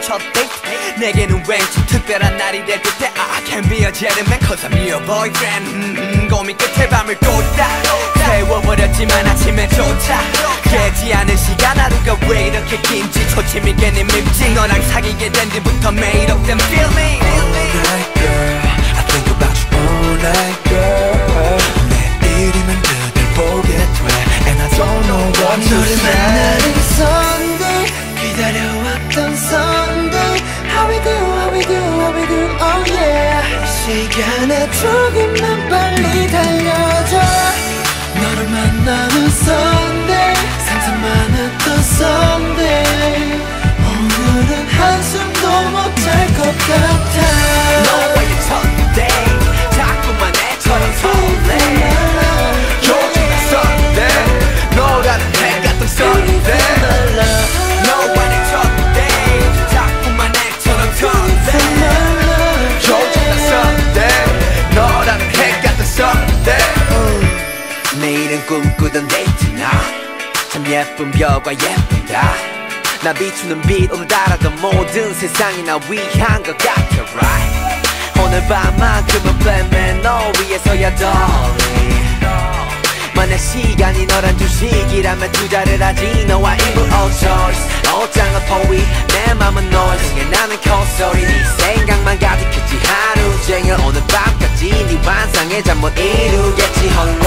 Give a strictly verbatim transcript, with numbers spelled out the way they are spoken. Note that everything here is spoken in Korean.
첫 데이트 내게는 왠지 특별한 날이 될 듯해 I can be a gentleman cause I'm your boyfriend 음, 음, 고민 끝에 밤을 꽂다 세워버렸지만 아침에조차 깨지 않은 시간 하루가 왜 이렇게 긴지 초침이 괜히 밉지 너랑 사귀게 된 뒤부터 매일 up them feel me All night girl I think about you all night girl 내일이면 그댈 보게 돼 And I don't know what to 너를 say 만나는 Sunday 기다려왔던 Sunday How we do, how we do, how we do, oh yeah 시간에 조금만 빨리 달려줘 너를 만나는 Sunday 상상만 했던 Sunday 오늘은 한숨도 못 잘 것 같아 너와의 첫 데이트 자꾸만 애처럼 설레 요즘 Sunday 너라는 해 같은 Sunday 너와의 첫 데이트 자꾸만 애처럼 설레 요즘 Sunday 너라는 해 같은 Sunday 내일은 꿈꾸던 데이트 나 참 예쁜 별과 예쁘다 나 비추는 빛 오늘따라도 모든 세상이 나 위한 것 같아 right 오늘 밤만큼은 빼면 너 위해서야 darling 만약 시간이 너란 주식이라면 투자를 하지 너와 일부 all choice 옷장은 포위 내 맘은 noise 중에 나는 콧소리 네 생각만 가득했지 하루 종일 오늘 밤까지 네 환상의 잠 못 이루겠지 홀로